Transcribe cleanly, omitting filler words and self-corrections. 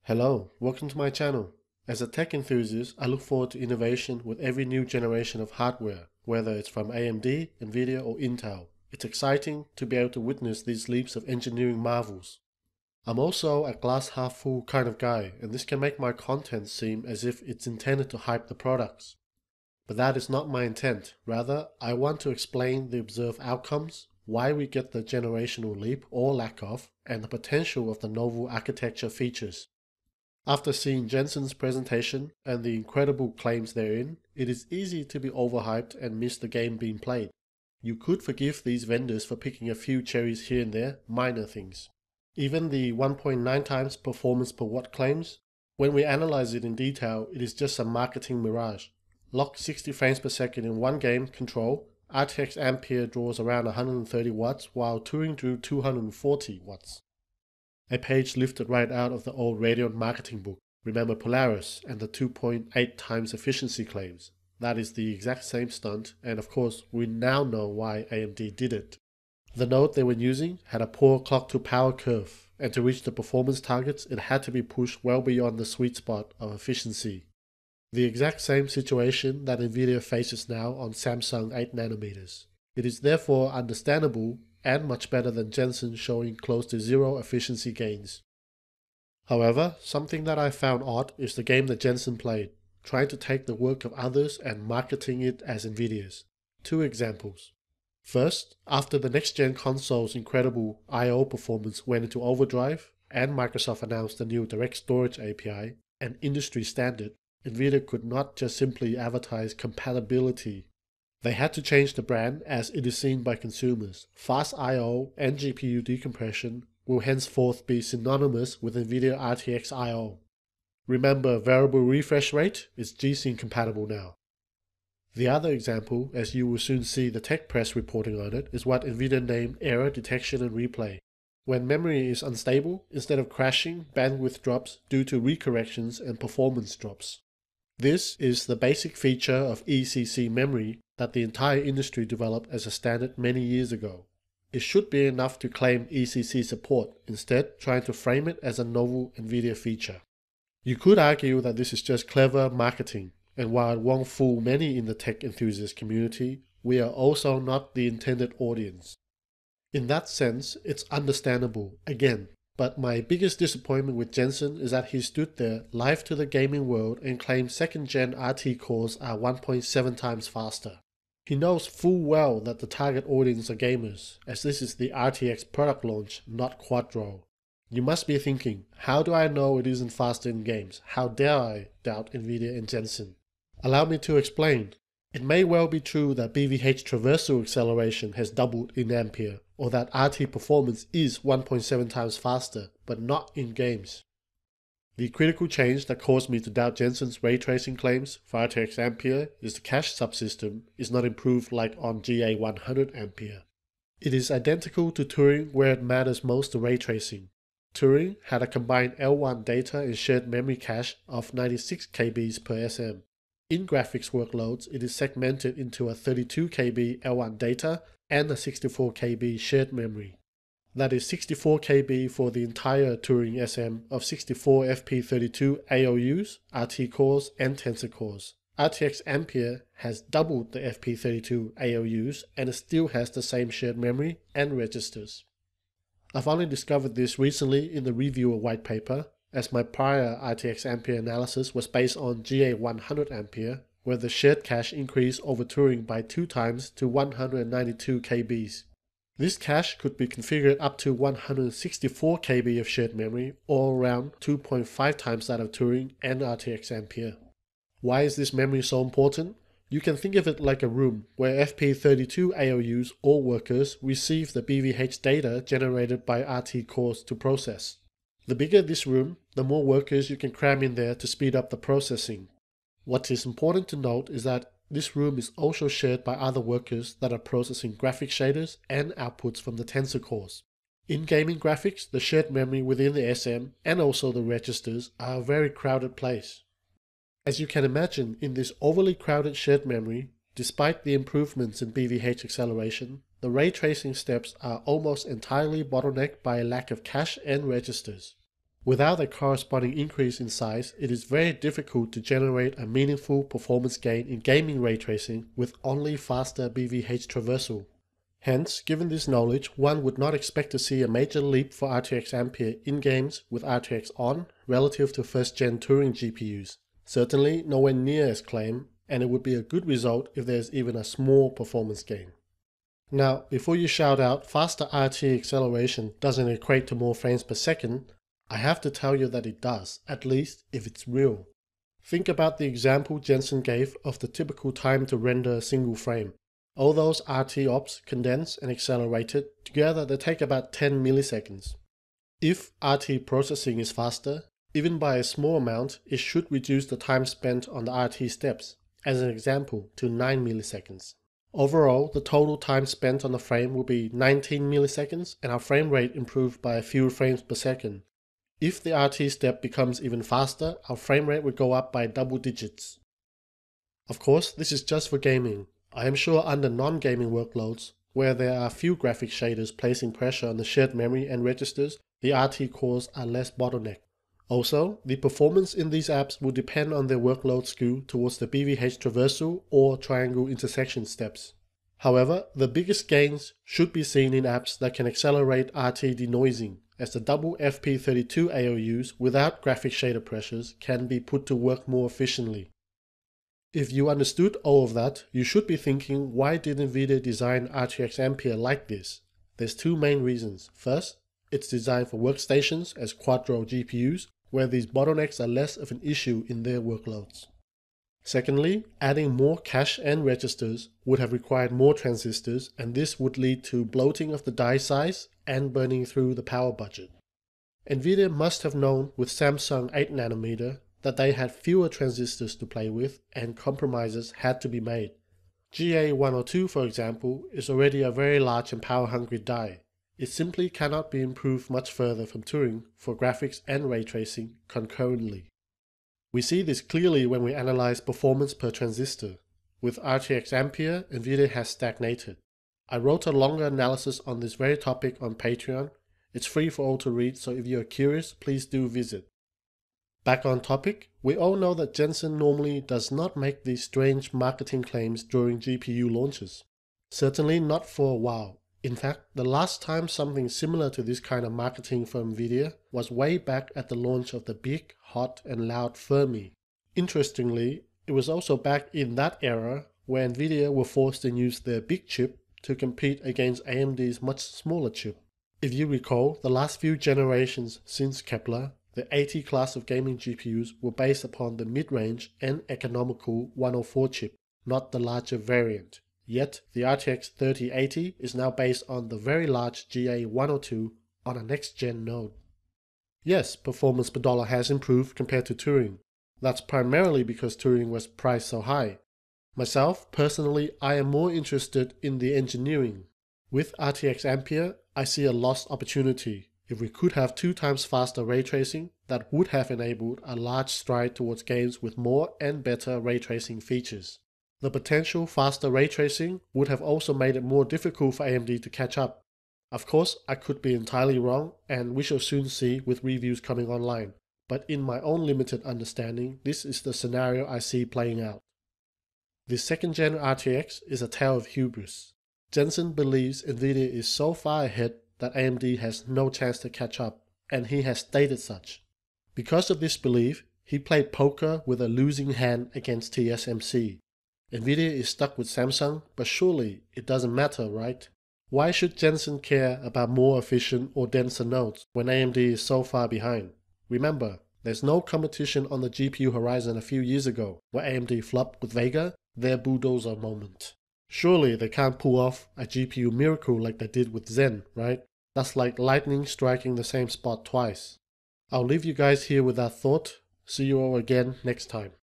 Hello, welcome to my channel. As a tech enthusiast, I look forward to innovation with every new generation of hardware, whether it's from AMD, NVIDIA or Intel. It's exciting to be able to witness these leaps of engineering marvels. I'm also a glass half full kind of guy, and this can make my content seem as if it's intended to hype the products. But that is not my intent. Rather, I want to explain the observed outcomes, why we get the generational leap or lack of, and the potential of the novel architecture features. After seeing Jensen's presentation and the incredible claims therein, it is easy to be overhyped and miss the game being played. You could forgive these vendors for picking a few cherries here and there, minor things. Even the 1.9 times performance per watt claims, when we analyze it in detail, it is just a marketing mirage. Locked 60 frames per second in one game control, RTX Ampere draws around 130 watts while Turing drew 240 watts. A page lifted right out of the old Radeon marketing book. Remember Polaris and the 2.8 times efficiency claims. That is the exact same stunt, and of course we now know why AMD did it. The node they were using had a poor clock to power curve, and to reach the performance targets it had to be pushed well beyond the sweet spot of efficiency. The exact same situation that NVIDIA faces now on Samsung 8nm. It is therefore understandable and much better than Jensen showing close to zero efficiency gains. However, something that I found odd is the game that Jensen played, trying to take the work of others and marketing it as NVIDIA's. Two examples. First, after the next-gen console's incredible I/O performance went into overdrive, and Microsoft announced the new Direct Storage API, an industry standard, NVIDIA could not just simply advertise compatibility. They had to change the brand as it is seen by consumers. Fast I/O and GPU decompression will henceforth be synonymous with NVIDIA RTX I/O. Remember, variable refresh rate is G-Sync compatible now. The other example, as you will soon see the tech press reporting on it, is what NVIDIA named error detection and replay. When memory is unstable, instead of crashing, bandwidth drops due to recorrections and performance drops. This is the basic feature of ECC memory that the entire industry developed as a standard many years ago. It should be enough to claim ECC support, instead trying to frame it as a novel NVIDIA feature. You could argue that this is just clever marketing, and while it won't fool many in the tech enthusiast community, we are also not the intended audience. In that sense, it's understandable, again. But my biggest disappointment with Jensen is that he stood there live to the gaming world and claimed second-gen RT cores are 1.7 times faster. He knows full well that the target audience are gamers, as this is the RTX product launch, not Quadro. You must be thinking, how do I know it isn't faster in games? How dare I doubt NVIDIA and Jensen? Allow me to explain. It may well be true that BVH traversal acceleration has doubled in Ampere, or that RT performance is 1.7 times faster, but not in games. The critical change that caused me to doubt Jensen's ray tracing claims for RTX Ampere is the cache subsystem is not improved like on GA100 Ampere. It is identical to Turing where it matters most to ray tracing. Turing had a combined L1 data and shared memory cache of 96 KB per SM. In graphics workloads, it is segmented into a 32 KB L1 data and a 64 KB shared memory. That is 64 KB for the entire Turing SM of 64 FP32 ALUs, RT cores and tensor cores. RTX Ampere has doubled the FP32 ALUs and it still has the same shared memory and registers. I've only discovered this recently in the reviewer white paper, as my prior RTX Ampere analysis was based on GA100 Ampere, where the shared cache increased over Turing by 2 times to 192 KB. This cache could be configured up to 164 KB of shared memory, or around 2.5 times that of Turing and RTX Ampere. Why is this memory so important? You can think of it like a room where FP32 ALUs or workers receive the BVH data generated by RT cores to process. The bigger this room, the more workers you can cram in there to speed up the processing. What is important to note is that this room is also shared by other workers that are processing graphic shaders and outputs from the tensor cores. In gaming graphics, the shared memory within the SM and also the registers are a very crowded place. As you can imagine, in this overly crowded shared memory, despite the improvements in BVH acceleration, the ray tracing steps are almost entirely bottlenecked by a lack of cache and registers. Without a corresponding increase in size, it is very difficult to generate a meaningful performance gain in gaming ray tracing with only faster BVH traversal. Hence, given this knowledge, one would not expect to see a major leap for RTX Ampere in games with RTX on relative to first-gen Turing GPUs. Certainly nowhere near as claimed, and it would be a good result if there's even a small performance gain. Now, before you shout out faster RT acceleration doesn't equate to more frames per second, I have to tell you that it does, at least if it's real. Think about the example Jensen gave of the typical time to render a single frame. All those RT ops condensed and accelerated, together they take about 10 milliseconds. If RT processing is faster, even by a small amount, it should reduce the time spent on the RT steps, as an example, to 9 milliseconds. Overall, the total time spent on the frame will be 19 milliseconds and our frame rate improved by a few frames per second. If the RT step becomes even faster, our frame rate would go up by double digits. Of course, this is just for gaming. I am sure under non-gaming workloads, where there are few graphic shaders placing pressure on the shared memory and registers, the RT cores are less bottlenecked. Also, the performance in these apps will depend on their workload skew towards the BVH traversal or triangle intersection steps. However, the biggest gains should be seen in apps that can accelerate RT denoising, as the double FP32 AOUs without graphic shader pressures can be put to work more efficiently. If you understood all of that, you should be thinking, why did NVIDIA design RTX Ampere like this? There's two main reasons. First, it's designed for workstations as Quadro GPUs, where these bottlenecks are less of an issue in their workloads. Secondly, adding more cache and registers would have required more transistors, and this would lead to bloating of the die size and burning through the power budget. NVIDIA must have known with Samsung 8nm that they had fewer transistors to play with and compromises had to be made. GA102, for example, is already a very large and power-hungry die. It simply cannot be improved much further from Turing for graphics and ray tracing concurrently. We see this clearly when we analyze performance per transistor. With RTX Ampere, NVIDIA has stagnated. I wrote a longer analysis on this very topic on Patreon. It's free for all to read, so if you are curious, please do visit. Back on topic, we all know that Jensen normally does not make these strange marketing claims during GPU launches. Certainly not for a while. In fact, the last time something similar to this kind of marketing from NVIDIA was way back at the launch of the big, hot and loud Fermi. Interestingly, it was also back in that era where NVIDIA were forced to use their big chip to compete against AMD's much smaller chip. If you recall, the last few generations since Kepler, the 80 class of gaming GPUs were based upon the mid-range and economical 104 chip, not the larger variant. Yet, the RTX 3080 is now based on the very large GA102 on a next-gen node. Yes, performance per dollar has improved compared to Turing. That's primarily because Turing was priced so high. Myself, personally, I am more interested in the engineering. With RTX Ampere, I see a lost opportunity. If we could have 2 times faster ray tracing, that would have enabled a large stride towards games with more and better ray tracing features. The potential faster ray tracing would have also made it more difficult for AMD to catch up. Of course, I could be entirely wrong, and we shall soon see with reviews coming online. But in my own limited understanding, this is the scenario I see playing out. The 2nd gen RTX is a tale of hubris. Jensen believes NVIDIA is so far ahead that AMD has no chance to catch up, and he has stated such. Because of this belief, he played poker with a losing hand against TSMC. NVIDIA is stuck with Samsung, but surely it doesn't matter, right? Why should Jensen care about more efficient or denser nodes when AMD is so far behind? Remember, there's no competition on the GPU horizon a few years ago, where AMD flopped with Vega, their bulldozer moment. Surely they can't pull off a GPU miracle like they did with Zen, right? That's like lightning striking the same spot twice. I'll leave you guys here with that thought. See you all again next time.